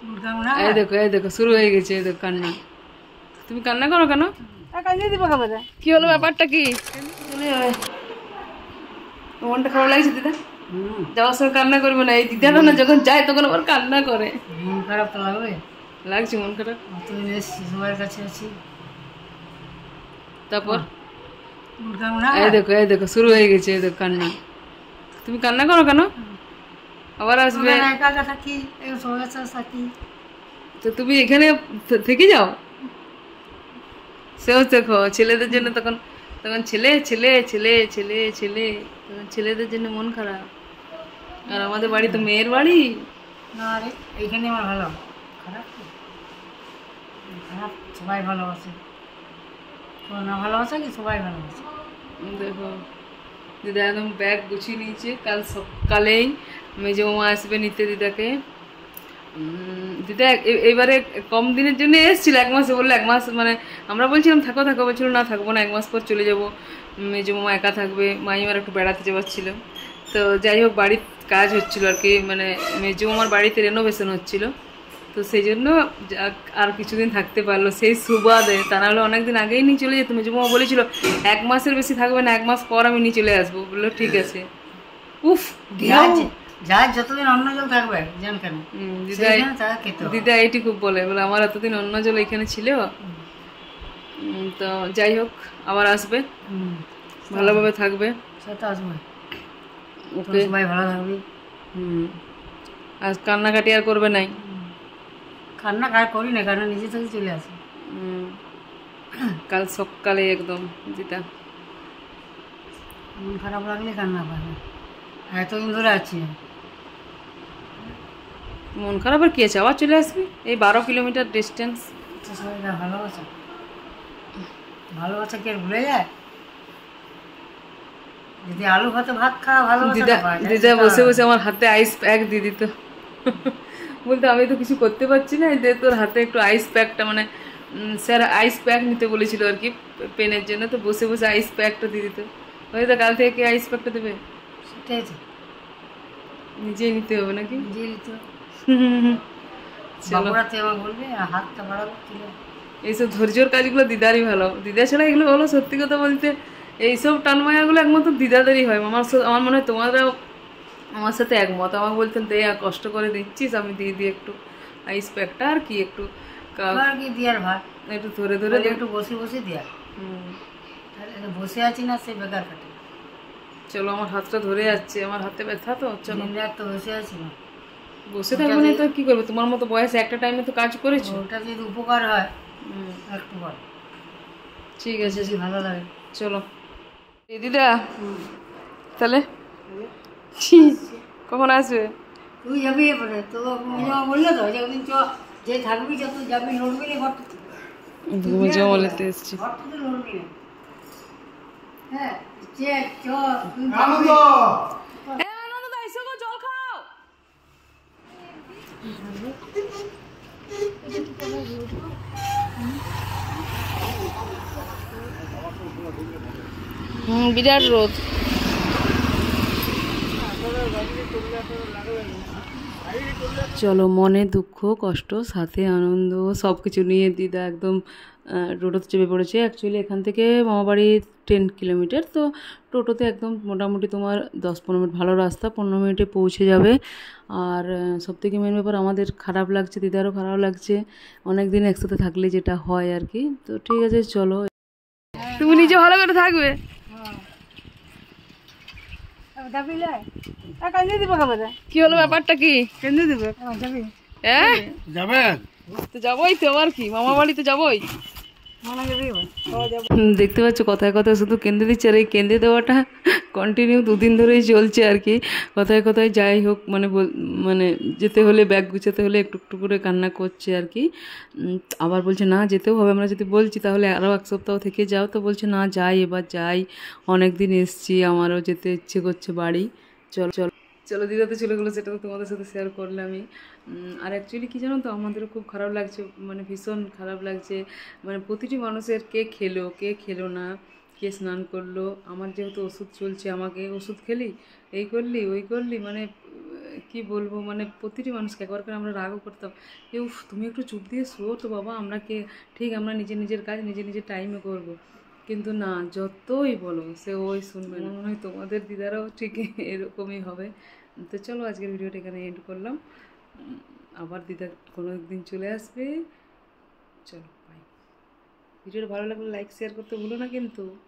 এই দেখো এই দেখো শুরু হয়ে গেছে, এই দেখো কান্না। তুমি কান্না করো কেন? কি হলো, ব্যাপারটা কি? মনটা খারাপ লাগছে দিদা? যাওয়ার সময় কান্না করবে না? এই দিদাটা না যখন যায় তখন আবার কান্না করে। মন খারাপ তো লাগবে, লাগছে মন খারাপ। তুমি এসছি সবার কাছে আছি, তারপর এই দেখো শুরু হয়ে গেছে, এই দেখো কান্না। তুমি কান্না করো কেন? আবার আসবে। একা একা থাকি, সবার কাছে থাকি। তো তুমি এখানে থেকে যাও। সেও দেখো ছেলেদের জন্য তখন তখন ছেলে ছেলে ছেলে ছেলে ছেলে তখন ছেলেদের জন্য মন খারাপ। আর আমাদের বাড়ি তো মেয়ের বাড়ি। না রে, এইখানে আমার ভালো। খারাপ কি? খারাপ সবাই ভালোবাসে, কেউ না ভালোবাসে কি? সবাই ভালোবাসে। দেখো দিদা একদম ব্যাগ গুছিয়ে নিয়েছে, কাল সকালেই মেজো মামা আসবে নিতে দিদাকে। দিদা এবারে কম দিনের জন্য এসেছিল, 1 মাসে বললো 1 মাস, মানে আমরা বলছিলাম থাকো থাকো, বলছিল না থাকবো না, 1 মাস পর চলে যাবো। মেজো মামা একা থাকবে, মাইমার একটু বেড়াতে যাওয়ার ছিল। তো যাই হোক বাড়ির কাজ হচ্ছিল আর কি, মানে মেজো মামার বাড়িতে রেনোভেশন হচ্ছিল, তো সেই জন্য আর কিছুদিন থাকতে পারলো সেই সুবাদে। তা নাহলে অনেকদিন আগেই নিয়ে চলে যেত। মেজো মামা বলেছিল 1 মাসের বেশি থাকবে না, 1 মাস পর আমি নিয়ে চলে আসবো। বললো ঠিক আছে। উফ যার যতদিন অন্য জল থাকবে জান কেন দিদা এইটি খুব বলে আমার এতদিন অন্য জল এখানে ছিল। তো যাই হোক আবার আসবে, ভালোভাবে থাকবে। সেটা আসবে, ওকে সবাই ভালো থাকবে। আর কান্নাকাটি আর করবে নাই? কান্না কার করি না, কান্না নিজে থেকে চলে আসে। কাল সকালে একদম দিদা মন খারাপ লাগলে কান্না পাবে, এতদিন ধরে আছি। মন খারাপ আর কি আছে, আবার চলে আসবি। এই 12 কিলোমিটার ডিস্টেন্স। সবাই ভালোবাসা, ভালোবাসা কি আর ভুলে যায়? যদি আলু ভাতে ভাত খাওয়া ভালোবাসা। দিদা বসে বসে আমার হাতে আইস প্যাক দিয়ে দিত, বলতো আমি তো কিছু করতে পারছি না, দে তোর হাতে একটু আইস প্যাকটা, মানে স্যার আইস প্যাক নিতে বলেছিল আর কি পেনের জন্য, তো বসে বসে আইস প্যাকটা দিয়ে দিত। হয়তো কাল থেকে কে আইস প্যাকটা দেবে? সেটাই তো, নিজেই নিতে হবে নাকি? নিজেই নিতে হবে। চলো বলবে হাতটা বাড়াবো। এইসব ধৈর্যর কাজগুলো দিদারই ভালো, দিদা ছাড়া এগুলো হলো সত্যি কথা বলতে এইসব টানমায়াগুলো একমাত্র দিদাদেরই হয়। আমার মনে হয় তোমাদেরও আমার সাথে একমত। আমাকে বলতেন দে কষ্ট করে দিচ্ছিস, আমি দিয়ে দিই একটু আইস প্যাকটা, আর কি একটু দিয়ার ভাত একটু ধরে ধরে একটু বসে বসে দিয়া। বসে আছি না, সে বেকার কাটে। চলো আমার হাতটা ধরে যাচ্ছে, আমার হাতে ব্যথা তো। চলো তো বসে আছি না, বসে থাকবো না তো কি করবে? তোমার মতো বয়সে একটা টাইমে তো কাজ করেছো, ওটা যদি উপকার হয় একটু বল। ঠিক আছে, ভালো লাগে। চলো দিদা তাহলে কখন আসবে? তুই যাবি এবারে তো বললো তো যেদিন চ, যে থাকবি যত যাবি নড়বি না ঘর জমালেতে এসছি। ঘর তো নড়বি না। হ্যাঁ জল খাও। বিরাট রোদ। চলো মনে দুঃখ কষ্ট সাথে আনন্দ সব কিছু নিয়ে দিদা একদম টোটোতে চেপে পড়েছে। অ্যাকচুয়ালি এখান থেকে মামাবাড়ি 10 কিলোমিটার, তো টোটোতে একদম মোটামুটি তোমার 10-15 মিনিট, ভালো রাস্তা 15 মিনিটে পৌঁছে যাবে। আর সবথেকে মেন ব্যাপার আমাদের খারাপ লাগছে, দিদারও খারাপ লাগছে, অনেক দিন একসাথে থাকলে যেটা হয় আর কি। তো ঠিক আছে চলো, তুমি নিজে ভালো করে থাকবে। কি হলো, ব্যাপারটা কি? তো যাবোই তো, আবার কি মামা বাড়িতে যাবোই। দেখতে পাচ্ছ কথায় কথায় শুধু কেঁদে দিচ্ছে, আর এই কেঁদে দেওয়াটা কন্টিনিউ 2 দিন ধরেই চলছে আর কি। কথায় কথায় যাই হোক মানে যেতে হলে ব্যাগ গুছাতে হলে একটু একটু করে কান্না করছে আর কি। আবার বলছে না যেতেও হবে, আমরা যদি বলছি তাহলে আরও 1 সপ্তাহ থেকে যাও, তো বলছে না যাই, এবার যাই, অনেক দিন এসছি, আমারও যেতে ইচ্ছে করছে বাড়ি। চলো চলো চলো দিদা তো চলে গেলো, সেটা তো তোমাদের সাথে শেয়ার করলামই। আর অ্যাকচুয়ালি কী জানো তো, আমাদেরও খুব খারাপ লাগছে, মানে ভীষণ খারাপ লাগছে। মানে প্রতিটি মানুষের কে খেলো না, কে স্নান করলো। আমার যেহেতু ওষুধ চলছে, আমাকে ওষুধ খেলি, এই করলি ওই করলি, মানে কি বলবো, মানে প্রতিটি মানুষকে একবার করে আমরা রাগও করতাম, এ উফ তুমি একটু চুপ দিয়ে শো তো বাবা, আমরা কে ঠিক আমরা নিজের নিজের কাজ নিজের নিজের টাইমে করব। কিন্তু না, যতই বলো সে ওই শুনবে না। মনে হয় তোমাদের দিদারাও ঠিক এরকমই হবে। তো চলো আজকের ভিডিওটা এখানে এন্ড করলাম। আবার দিদা কোনো একদিন চলে আসবে। চলো বাই। ভিডিওটা ভালো লাগলে লাইক শেয়ার করতে ভুলো না কিন্তু।